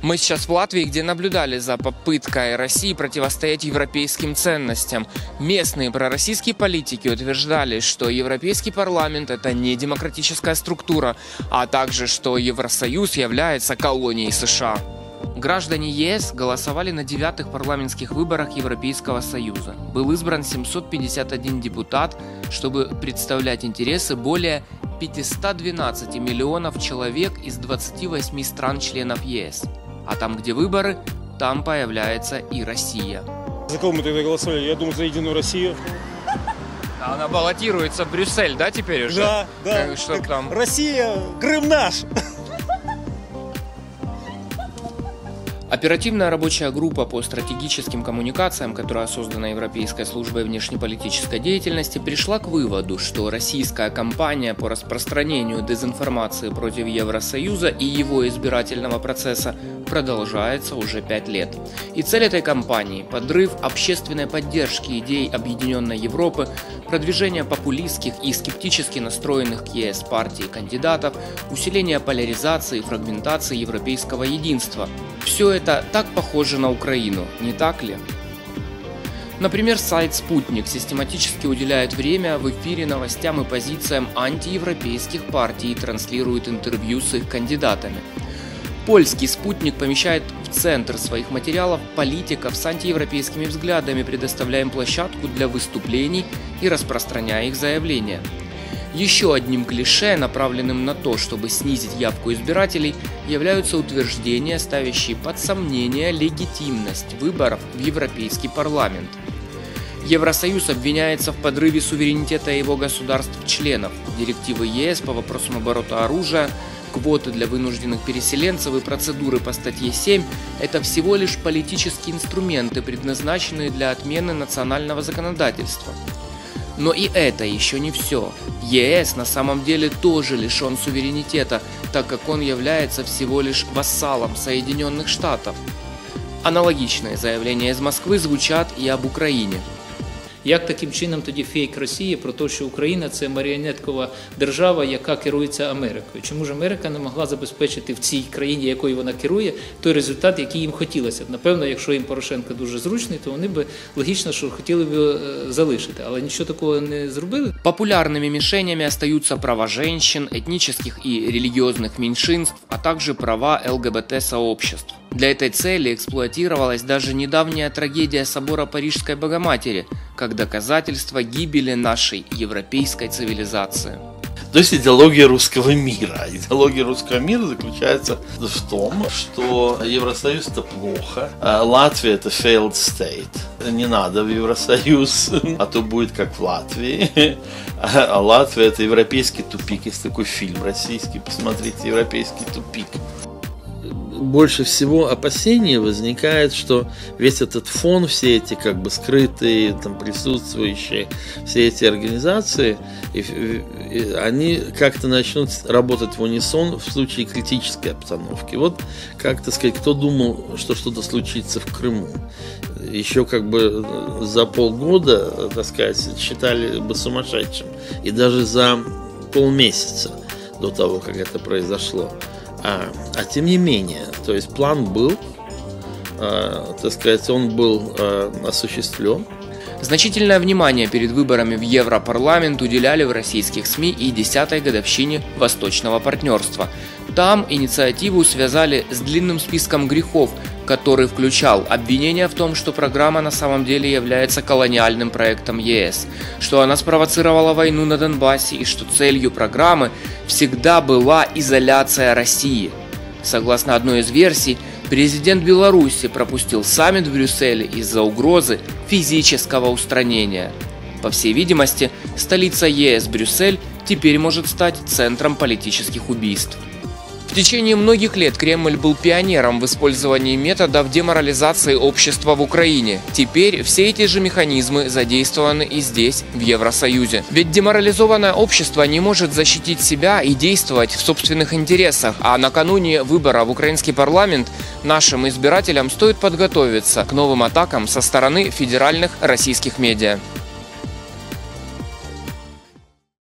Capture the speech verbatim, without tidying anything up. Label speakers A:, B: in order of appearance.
A: Мы сейчас в Латвии, где наблюдали за попыткой России противостоять европейским ценностям. Местные пророссийские политики утверждали, что Европейский парламент – это не демократическая структура, а также, что Евросоюз является колонией США. Граждане ЕС голосовали на девятых парламентских выборах Европейского Союза. Был избран семьсот пятьдесят один депутат, чтобы представлять интересы более пятисот двенадцати миллионов человек из двадцати восьми стран-членов ЕС. А там, где выборы, там появляется и Россия.
B: За кого мы тогда голосовали? Я думаю, за Единую Россию.
A: Она баллотируется в Брюссель, да, теперь уже?
B: Да, да.
A: Что там?
B: Россия, Крым наш!
A: Оперативная рабочая группа по стратегическим коммуникациям, которая создана Европейской службой внешнеполитической деятельности, пришла к выводу, что российская кампания по распространению дезинформации против Евросоюза и его избирательного процесса продолжается уже пять лет. И цель этой кампании – подрыв общественной поддержки идей Объединенной Европы, продвижение популистских и скептически настроенных к ЕС партий и кандидатов, усиление поляризации и фрагментации европейского единства. Все это так похоже на Украину, не так ли? Например, сайт «Спутник» систематически уделяет время в эфире новостям и позициям антиевропейских партий и транслирует интервью с их кандидатами. Польский «Спутник» помещает в центр своих материалов политиков с антиевропейскими взглядами, предоставляя им площадку для выступлений и распространяя их заявления. Еще одним клише, направленным на то, чтобы снизить явку избирателей, являются утверждения, ставящие под сомнение легитимность выборов в Европейский парламент. Евросоюз обвиняется в подрыве суверенитета его государств-членов. Директивы ЕС по вопросам оборота оружия, квоты для вынужденных переселенцев и процедуры по статье семь – это всего лишь политические инструменты, предназначенные для отмены национального законодательства. Но и это еще не все. ЕС на самом деле тоже лишен суверенитета, так как он является всего лишь вассалом Соединенных Штатов. Аналогичные заявления из Москвы звучат и об Україні.
C: Як таким чином тоді фейк Росії про те, що Україна – це маріонеткова держава, яка керується Америкою? Чому ж Америка не могла забезпечити в цій країні, якою вона керує, той результат, який їм хотілося б? Напевно, якщо їм Порошенко дуже зручний, то вони б логічно, що хотіли б залишити. Але нічого такого не зробили.
A: Популярными мишенями остаются права женщин, этнических и религиозных меньшинств, а также права ЛГБТ-сообществ. Для этой цели эксплуатировалась даже недавняя трагедия собора Парижской Богоматери, как доказательство гибели нашей европейской цивилизации.
D: То есть идеология русского мира. Идеология русского мира заключается в том, что Евросоюз это плохо, а Латвия это failed state. Не надо в Евросоюз, а то будет как в Латвии. А Латвия это европейский тупик. Есть такой фильм российский, посмотрите, европейский тупик. Больше всего опасений возникает, что весь этот фон, все эти как бы скрытые, там присутствующие, все эти организации, и, и, они как-то начнут работать в унисон в случае критической обстановки. Вот, как, так сказать, кто думал, что что-то случится в Крыму? Еще как бы за полгода, так сказать, считали бы сумасшедшим. И даже за полмесяца до того, как это произошло. А, а тем не менее, то есть план был, э, так сказать, он был э, осуществлен.
A: Значительное внимание перед выборами в Европарламент уделяли в российских СМИ и десятой годовщине Восточного партнерства. Там инициативу связали с длинным списком грехов, который включал обвинения в том, что программа на самом деле является колониальным проектом ЕС, что она спровоцировала войну на Донбассе и что целью программы всегда была изоляция России. Согласно одной из версий, президент Беларуси пропустил саммит в Брюсселе из-за угрозы физического устранения. По всей видимости, столица ЕС Брюссель теперь может стать центром политических убийств. В течение многих лет Кремль был пионером в использовании методов деморализации общества в Украине. Теперь все эти же механизмы задействованы и здесь, в Евросоюзе. Ведь деморализованное общество не может защитить себя и действовать в собственных интересах, а накануне выбора в украинский парламент нашим избирателям стоит подготовиться к новым атакам со стороны федеральных российских медиа.